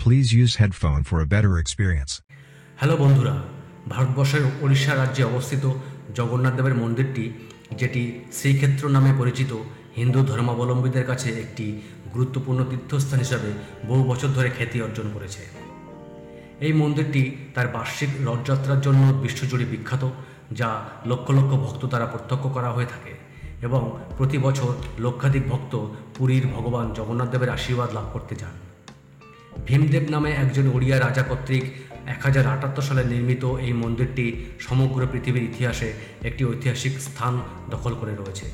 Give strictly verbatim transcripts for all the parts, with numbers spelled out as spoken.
Please use headphone for a better experience. Hello বন্ধুরা, ভারতবর্ষের ওড়িশা রাজ্যে অবস্থিত জগন্নাথ দেবের মন্দিরটি, যেটি শ্রীক্ষেত্র নামে পরিচিত, হিন্দু ধর্মাবলম্বীদের কাছে একটি গুরুত্বপূর্ণ তীর্থস্থান হিসাবে বহু বছর ধরে খ্যাতি অর্জন করেছে। এই মন্দিরটি তার বার্ষিক রথযাত্রার জন্য বিশ্বজুড়ে বিখ্যাত, যা লক্ষ লক্ষ ভক্ত দ্বারা প্রত্যক্ষ করা হয়ে থাকে এবং প্রতি বছর লক্ষাধিক ভক্ত পুরীর ভগবান জগন্নাথ দেবের আশীর্বাদ লাভ করতে যান। ভীমদেব নামে একজন ওড়িয়া রাজা কর্তৃক এক হাজার আটাত্তর সালে নির্মিত এই মন্দিরটি সমগ্র পৃথিবীর ইতিহাসে একটি ঐতিহাসিক স্থান দখল করে রয়েছে।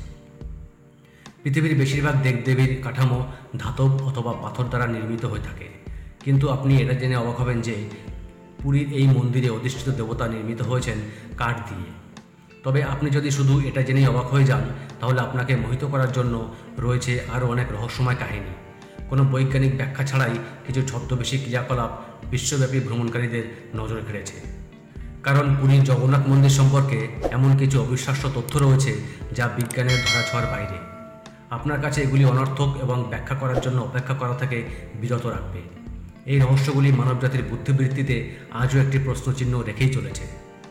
পৃথিবীর বেশিরভাগ দেবদেবীর কাঠামো ধাতব অথবা পাথর দ্বারা নির্মিত হয়ে থাকে, কিন্তু আপনি এটা জেনে অবাক হবেন যে পুরীর এই মন্দিরে অধিষ্ঠিত দেবতা নির্মিত হয়েছেন কাঠ দিয়ে। তবে আপনি যদি শুধু এটা জেনেই অবাক হয়ে যান, তাহলে আপনাকে মোহিত করার জন্য রয়েছে আরও অনেক রহস্যময় কাহিনী। কোনো বৈজ্ঞানিক ব্যাখ্যা ছাড়াই কিছু ছদ্মবেশী ক্রিয়াকলাপ বিশ্বব্যাপী ভ্রমণকারীদের নজর কেড়েছে। কারণ পুরীর জগন্নাথ মন্দির সম্পর্কে এমন কিছু অবিশ্বাস্য তথ্য রয়েছে যা বিজ্ঞানের ধরাছোঁয়ার বাইরে। আপনার কাছে এগুলি অনর্থক এবং ব্যাখ্যা করার জন্য অপেক্ষা করা থেকে বিরত রাখবে। এই রহস্যগুলি মানবজাতির বুদ্ধিবৃত্তিতে আজও একটি প্রশ্নচিহ্ন রেখেই চলেছে।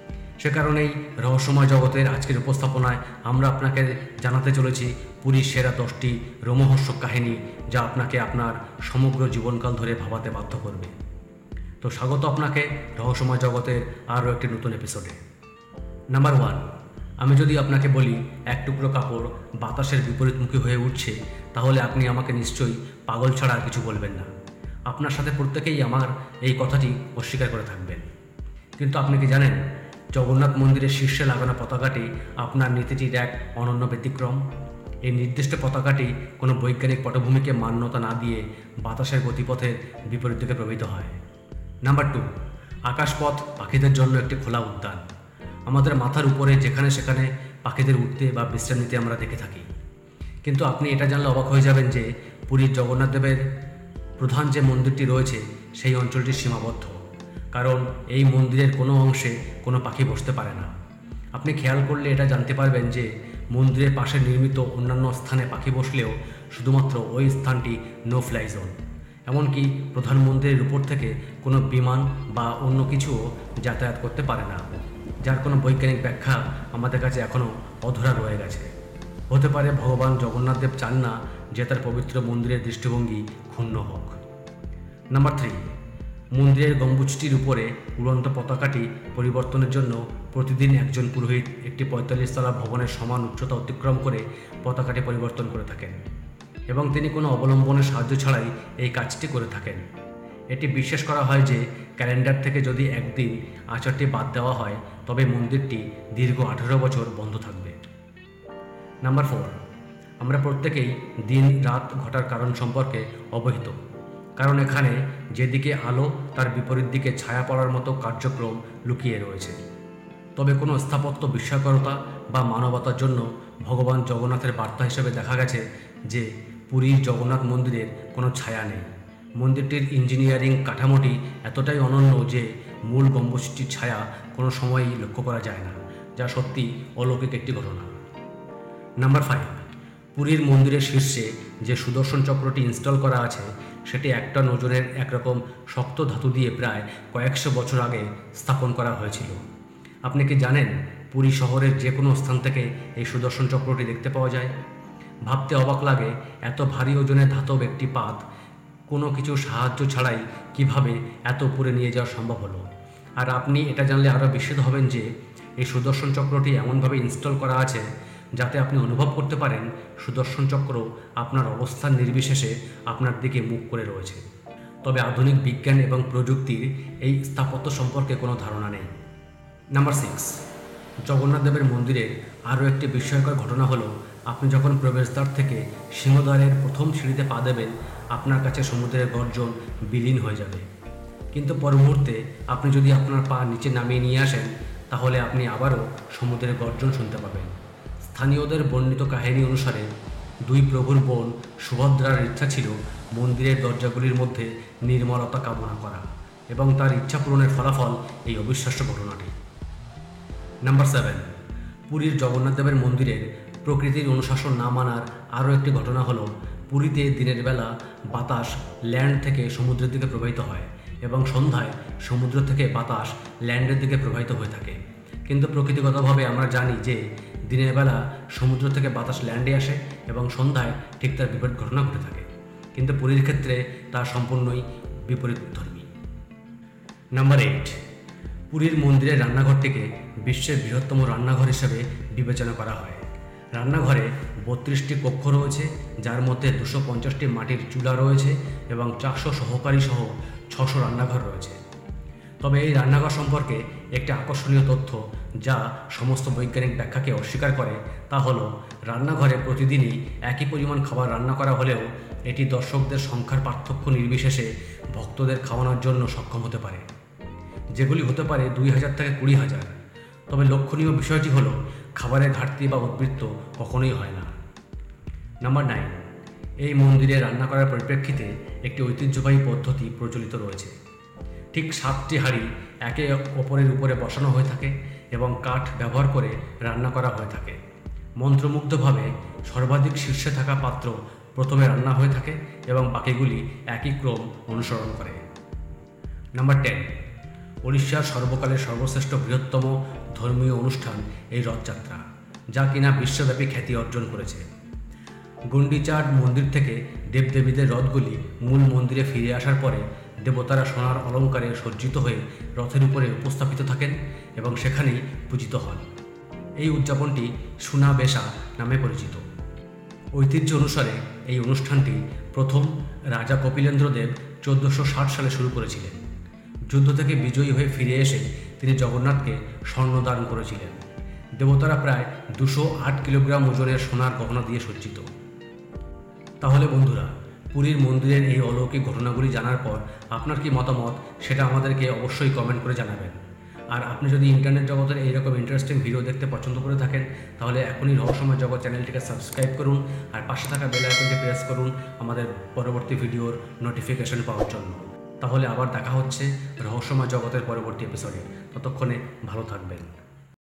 সে কারণেই রহস্যময় জগতের আজকের উপস্থাপনায় আমরা আপনাকে জানাতে চলেছি পুরীর সেরা দশটি রোমহর্ষক কাহিনী, যা আপনাকে আপনার সমগ্র জীবনকাল ধরে ভাবাতে বাধ্য করবে। তো স্বাগত আপনাকে রহস্যময় জগতের আরও একটি নতুন এপিসোডে। নাম্বার ওয়ান, আমি যদি আপনাকে বলি এক টুকরো কাপড় বাতাসের বিপরীতমুখী হয়ে উঠছে, তাহলে আপনি আমাকে নিশ্চয়ই পাগল ছাড়া আর কিছু বলবেন না। আপনার সাথে প্রত্যেকেই আমার এই কথাটি অস্বীকার করে থাকবেন। কিন্তু আপনি কি জানেন, জগন্নাথ মন্দিরের শীর্ষে লাগানো পতাকাটি আপনার নীতিটির এক অনন্য ব্যতিক্রম। এই নির্দিষ্ট পতাকাটি কোনো বৈজ্ঞানিক পটভূমিকে মান্যতা না দিয়ে বাতাসের গতিপথের বিপরীত দিকে প্রবাহিত হয়। নাম্বার টু, আকাশপথ পাখিদের জন্য একটি খোলা উদ্যান। আমাদের মাথার উপরে যেখানে সেখানে পাখিদের উঠতে বা বিশ্রাম নিতে আমরা দেখে থাকি, কিন্তু আপনি এটা জানলে অবাক হয়ে যাবেন যে পুরীর জগন্নাথ দেবের প্রধান যে মন্দিরটি রয়েছে সেই অঞ্চলটি সীমাবদ্ধ, কারণ এই মন্দিরের কোনো অংশে কোনো পাখি বসতে পারে না। আপনি খেয়াল করলে এটা জানতে পারবেন যে মন্দিরের পাশে নির্মিত অন্যান্য স্থানে পাখি বসলেও শুধুমাত্র ওই স্থানটি নো ফ্লাই জোন। এমনকি প্রধান মন্দিরের উপর থেকে কোনো বিমান বা অন্য কিছুও যাতায়াত করতে পারে না, যার কোনো বৈজ্ঞানিক ব্যাখ্যা আমাদের কাছে এখনও অধরা রয়ে গেছে। হতে পারে ভগবান জগন্নাথ দেব চান না যে তার পবিত্র মন্দিরের দৃষ্টিভঙ্গি ক্ষুণ্ণ হোক। নাম্বার থ্রি, মন্দিরের গম্বুজটির উপরে উড়ন্ত পতাকাটি পরিবর্তনের জন্য প্রতিদিন একজন পুরোহিত একটি পঁয়তাল্লিশ তলা ভবনের সমান উচ্চতা অতিক্রম করে পতাকাটি পরিবর্তন করে থাকেন, এবং তিনি কোনো অবলম্বনের সাহায্য ছাড়াই এই কাজটি করে থাকেন। এটি বিশ্বাস করা হয় যে ক্যালেন্ডার থেকে যদি একদিন আচারটি বাদ দেওয়া হয়, তবে মন্দিরটি দীর্ঘ আঠারো বছর বন্ধ থাকবে। নাম্বার ফোর, আমরা প্রত্যেকেই দিন রাত ঘটার কারণ সম্পর্কে অবহিত, কারণ এখানে যেদিকে আলো তার বিপরীত দিকে ছায়া পড়ার মতো কার্যক্রম লুকিয়ে রয়েছে। তবে কোনো স্থাপত্য বিস্ময়করতা বা মানবতার জন্য ভগবান জগন্নাথের বার্তা হিসেবে দেখা গেছে যে পুরীর জগন্নাথ মন্দিরের কোনো ছায়া নেই। মন্দিরটির ইঞ্জিনিয়ারিং কাঠামোটি এতটাই অনন্য যে মূল গম্বুজটির ছায়া কোনো সময়ই লক্ষ্য করা যায় না, যা সত্যি অলৌকিক একটি ঘটনা। নাম্বার ফাইভ, পুরীর মন্দিরের শীর্ষে যে সুদর্শন চক্রটি ইনস্টল করা আছে সেটি একটা নজরের একরকম শক্ত ধাতু দিয়ে প্রায় কয়েকশো বছর আগে স্থাপন করা হয়েছিল। আপনি কি জানেন পুরী শহরের যে কোনো স্থান থেকে এই সুদর্শন চক্রটি দেখতে পাওয়া যায়? ভাবতে অবাক লাগে এত ভারী ওজনের ধাতব একটি পাত কোনো কিছু সাহায্য ছাড়াই কিভাবে এত উপরে নিয়ে যাওয়া সম্ভব হলো। আর আপনি এটা জানলে আরও বিস্মিত হবেন যে এই সুদর্শন চক্রটি এমনভাবে ইনস্টল করা আছে যাতে আপনি অনুভব করতে পারেন সুদর্শন চক্র আপনার অবস্থান নির্বিশেষে আপনার দিকে মুখ করে রয়েছে। তবে আধুনিক বিজ্ঞান এবং প্রযুক্তির এই স্থাপত্য সম্পর্কে কোনো ধারণা নেই। নাম্বার সিক্স, জগন্নাথ দেবের মন্দিরের আরও একটি বিস্ময়কর ঘটনা হলো, আপনি যখন প্রবেশদ্বার থেকে সিংহদ্বারের প্রথম সিঁড়িতে পা দেবেন, আপনার কাছে সমুদ্রের গর্জন বিলীন হয়ে যাবে। কিন্তু পর মুহূর্তে আপনি যদি আপনার পা নিচে নামিয়ে নিয়ে আসেন, তাহলে আপনি আবারও সমুদ্রের গর্জন শুনতে পাবেন। স্থানীয়দের বর্ণিত কাহিনী অনুসারে দুই প্রভুর বোন সুভদ্রার ইচ্ছা ছিল মন্দিরের দরজাগুলির মধ্যে নির্মলতা কামনা করা, এবং তার ইচ্ছা পূরণের ফলাফল এই অবিশ্বাস্য ঘটনাটি। নাম্বার সেভেন, পুরীর জগন্নাথ দেবের মন্দিরের প্রকৃতির অনুশাসন না মানার আরও একটি ঘটনা হলো পুরীতে দিনের বেলা বাতাস ল্যান্ড থেকে সমুদ্রের দিকে প্রবাহিত হয় এবং সন্ধ্যায় সমুদ্র থেকে বাতাস ল্যান্ডের দিকে প্রবাহিত হয়ে থাকে। কিন্তু প্রকৃতিগতভাবে আমরা জানি যে দিনের বেলা সমুদ্র থেকে বাতাস ল্যান্ডে আসে এবং সন্ধ্যায় ঠিক তার বিপরীত ঘটনা ঘটে থাকে। কিন্তু পুরীর ক্ষেত্রে তা সম্পূর্ণই বিপরীতধর্মী। নাম্বার এইট, পুরীর মন্দিরের রান্নাঘরটিকে বিশ্বের বৃহত্তম রান্নাঘর হিসেবে বিবেচনা করা হয়। রান্নাঘরে বত্রিশটি কক্ষ রয়েছে, যার মধ্যে দুশো পঞ্চাশটি মাটির চুলা রয়েছে এবং চারশো সহকারী সহ ছশো রান্নাঘর রয়েছে। তবে এই রান্নাঘর সম্পর্কে একটি আকর্ষণীয় তথ্য যা সমস্ত বৈজ্ঞানিক ব্যাখ্যাকে অস্বীকার করে তা হলো রান্নাঘরে প্রতিদিনই একই পরিমাণ খাবার রান্না করা হলেও এটি দর্শকদের সংখ্যার পার্থক্য নির্বিশেষে ভক্তদের খাওয়ানোর জন্য সক্ষম হতে পারে, যেগুলি হতে পারে দুই হাজার থেকে কুড়ি হাজার। তবে লক্ষণীয় বিষয়টি হলো খাবারের ঘাটতি বা উদ্বৃত্ত কখনোই হয় না। নাম্বার নাইন, এই মন্দিরে রান্না করার পরিপ্রেক্ষিতে একটি ঐতিহ্যবাহী পদ্ধতি প্রচলিত রয়েছে। ঠিক সাতটি হাঁড়ি একে অপরের উপরে বসানো হয়ে থাকে এবং কাঠ ব্যবহার করে রান্না করা হয়ে থাকে। মন্ত্রমুগ্ধভাবে সর্বাধিক শীর্ষে থাকা পাত্র প্রথমে রান্না হয়ে থাকে এবং বাকিগুলি একই ক্রম অনুসরণ করে। নাম্বার টেন, উড়িষ্যার সর্বকালের সর্বশ্রেষ্ঠ বৃহত্তম ধর্মীয় অনুষ্ঠান এই রথযাত্রা, যা কিনা বিশ্বব্যাপী খ্যাতি অর্জন করেছে। গুন্ডিচার মন্দির থেকে দেবদেবীদের রথগুলি মূল মন্দিরে ফিরে আসার পরে দেবতারা সোনার অলঙ্কারে সজ্জিত হয়ে রথের উপরে উপস্থাপিত থাকেন এবং সেখানেই পূজিত হন। এই উদযাপনটি সুনাবেশা নামে পরিচিত। ঐতিহ্য অনুসারে এই অনুষ্ঠানটি প্রথম রাজা কপিলেন্দ্রদেব চোদ্দোশো ষাট সালে শুরু করেছিলেন। যুদ্ধ থেকে বিজয়ী হয়ে ফিরে এসে তিনি জগন্নাথকে স্বর্ণদান করেছিলেন। দেবতারা প্রায় দুশো আট কিলোগ্রাম ওজনের সোনার গহনা দিয়ে সজ্জিত। তাহলে বন্ধুরা, পুরীর মন্দিরের এই অলৌকিক ঘটনাগুলি জানার পর আপনার কি মতামত সেটা আমাদেরকে অবশ্যই কমেন্ট করে জানাবেন। আর আপনি যদি ইন্টারনেট জগতের এইরকম ইন্টারেস্টিং ভিডিও দেখতে পছন্দ করে থাকেন তাহলে এখনই রহস্যময় জগৎ চ্যানেলটিকে সাবস্ক্রাইব করুন আর পাশে থাকা বেল আইকনটি প্রেস করুন আমাদের পরবর্তী ভিডিওর নোটিফিকেশন পাওয়ার জন্য। তাহলে আবার দেখা হচ্ছে রহস্যময় জগতের পরবর্তী এপিসোডে। ততক্ষণে ভালো থাকবেন।